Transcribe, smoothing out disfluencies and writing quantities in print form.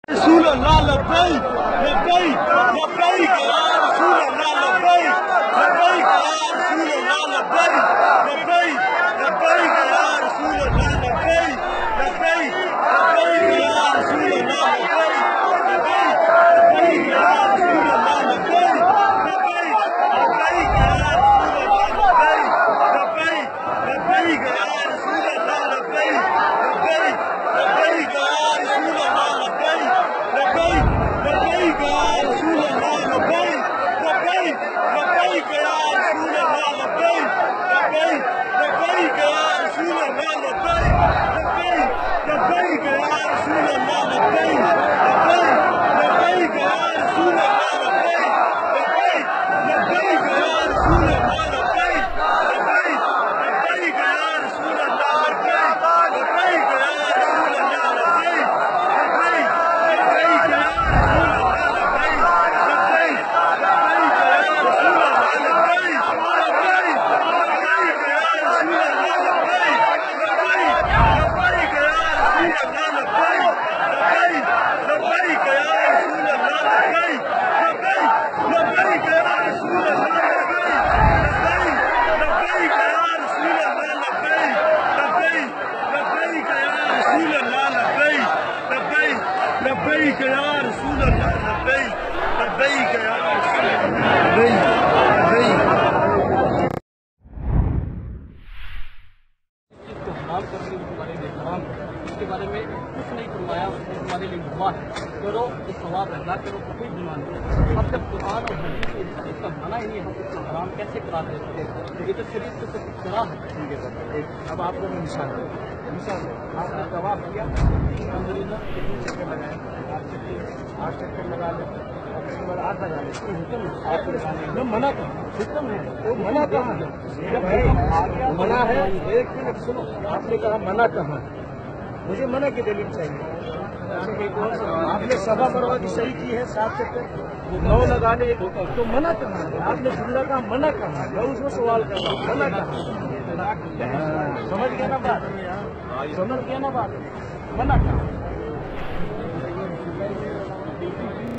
रसूल अल्लाह लब्बैक लब्बैक लब्बैक या रसूल अल्लाह लब्बैक लब्बैक या रसूल अल्लाह लब्बैक लब्बैक लब्बैक या रसूल अल्लाह लब्बैक लब्बैक लब्बैक या रसूल अल्लाह लब्बैक लब्बैक लब्बैक या रसूल अल्लाह लब्बैक लब्बैक लब्बैक या रसूल अल्लाह लब्बैक लब्बैक लब्बैक या रसूल अल्लाह लब्बैक लब्बैक लब्बैक या रसूल अल्लाह लब्बैक लब्बैक लब्बैक या रसूल अल्लाह लब्बैक लब्बैक लब्बैक या रसूल अल्लाह लब्बैक लब्बैक लब्बैक या रसूल अल्लाह लब्बैक लब्बैक लब्बैक या रसूल अल्लाह लब्बैक लब्बैक लब्बैक या रसूल अल्लाह लब्बैक लब्बैक लब्बैक या रसूल अल्लाह लब्बैक लब्बैक लब्बैक या रसूल अल्लाह लब्बैक लब्बैक या रसूल अल्लाह लब्बैक लब्बैक लब्बैक या रसूल अल्लाह लब्बैक लब्बैक लब्बैक या रसूल अल्लाह लब्बैक लब्बैक लब्बैक या रसूल अल्लाह लब्बैक लब्बैक लब्बैक या रसूल अल्लाह लब्बैक लब्बैक लब्बैक या रसूल अल्लाह लब्बैक लब्बैक लब्बैक या रसूल अल्लाह लब्बैक लब्बैक लब्बैक या रसूल अल्लाह लब्बैक लब्बैक लब्बैक या रसूल अल्लाह लब्बैक लब्बैक लब्बैक या रसूल अल्लाह लब्बैक लब्बैक या रसूल अल्लाह लब्बैक को हराम करने के बारे में हराम उसके बारे में कुछ नहीं फरमाया, हमारे लिए गुनाह है। करो तो सवाब है, ना करो तो कोई गुनाह नहीं। अब जब कुरान और हदीस में इस चीज़ का माना ही नहीं, हम उसको हराम कैसे करा देते हैं? तो ये तो शरीर से सब करा है। ठीक है सर, अब आप लोगों ने मिसाल आपने जवाब दिया, अल्हम्दुलिल्लाह कितने चक्कर लगाए? 8 चक्कर लगा ले, उसके बाद 8 लगा ले, हुक्म आप लगाने जो मना कर हुक्म है, वो मना कहाँ है? जब मना है, एक मिनट सुनो, आपने कहा मना कहाँ है? मुझे मना की दलील चाहिए। आपने सभा मरवा की सही की है, 7 चक्कर 9 लगाने, तो मना कहाँ है? आपने जुमला कहा मना कहाँ है? मैं उसमें सवाल कर रहा हूँ, मना कहाँ है? समझ गया ना बात? समझ गया ना बात? मना कहाँ है?